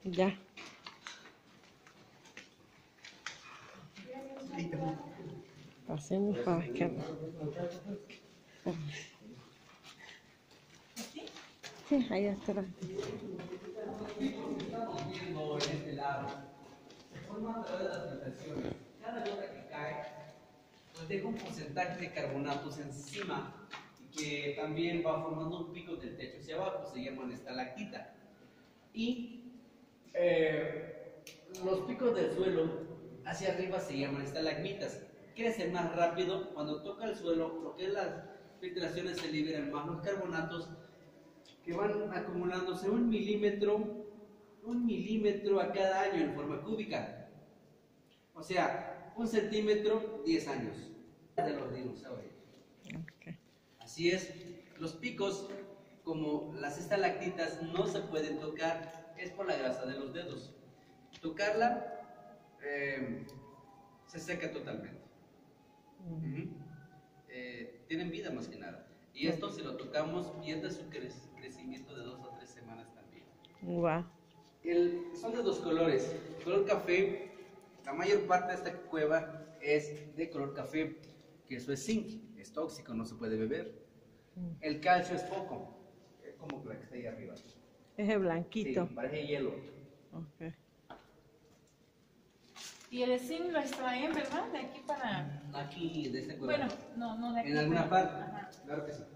Ya. Pasemos para acá. Sí, ahí atrás. Viendo en este lado, se forma a través de las filtraciones. Cada gota que cae, pues deja un porcentaje de carbonatos encima y que también va formando un pico del techo hacia abajo, se llaman estalactita. Y los picos del suelo hacia arriba se llaman estalagmitas. Crecen más rápido cuando toca el suelo, lo que es las filtraciones se liberan más los carbonatos que van acumulándose un milímetro a cada año en forma cúbica. O sea, 1 centímetro, 10 años de los dinosaurios. Okay. Así es, los picos, como las estalactitas, no se pueden tocar, es por la grasa de los dedos. Tocarla se seca totalmente. Tienen vida más que nada. Y esto, si lo tocamos, pierde su crecimiento de 2 a 3 semanas también. Wow. Son de dos colores. Color café, la mayor parte de esta cueva es de color café, que eso es zinc, es tóxico, no se puede beber. El calcio es poco, es como la que está ahí arriba. Es el blanquito. Sí, parece hielo. Okay. Y el zinc lo extraen, ¿verdad? De aquí para... Aquí, de esta cueva. Bueno, no de aquí. ¿En alguna para... parte? Ajá. Claro que sí.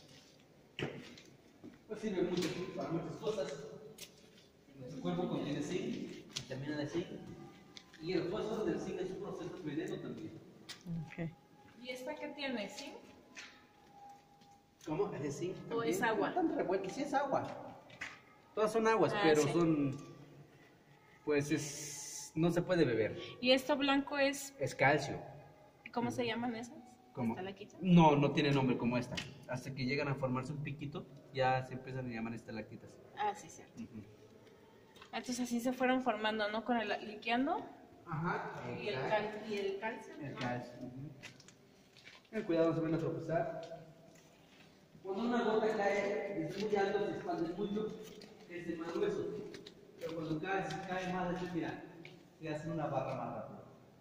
Pues sirve mucho para muchas cosas. Nuestro cuerpo contiene zinc, vitamina de zinc. Y el fósforo del zinc es un proceso veneno también. Okay. ¿Y esta qué tiene? ¿Zinc? ¿Cómo? ¿Es zinc? ¿O es agua? Están revueltas, sí es agua. Todas son aguas, pero sí. son... Pues no se puede beber. ¿Y esto blanco es... Es calcio. ¿Cómo se llaman esas? ¿Cómo? ¿Estalactitas? No, no tiene nombre como esta. Hasta que llegan a formarse un piquito, ya se empiezan a llamar estalactitas. Ah, sí, cierto. Entonces así se fueron formando, ¿no? Con el liqueando. Ajá. Y el calcio. El calcio. Ten cuidado, no se van a tropezar. Cuando una gota cae desde muy alto, se expande mucho, es de más grueso. Pero cuando cae más de mira, se hace una barra más rápida.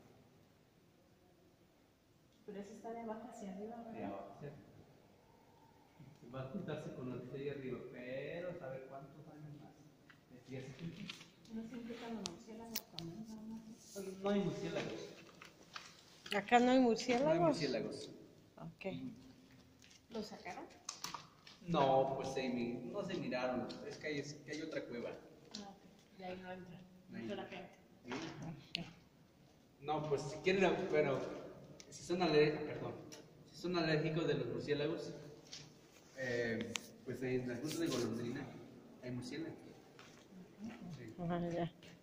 Pero eso está de abajo hacia arriba, ¿verdad? De abajo, ¿sí? Va a juntarse con lo que está ahí arriba, pero saber cuántos años más. Ya se junta. No se implican los murciélagos también, ¿no? No hay murciélagos. Acá no hay murciélagos. No hay murciélagos. Okay. ¿Lo sacaron? No, pues no se miraron. Es que hay otra cueva. No, de ahí no entra. No entra la gente. No, pues si quieren, bueno, si son alérgicos de los murciélagos, pues en la fruta de golondrina hay murciélagos. Sí. Ajá, ya.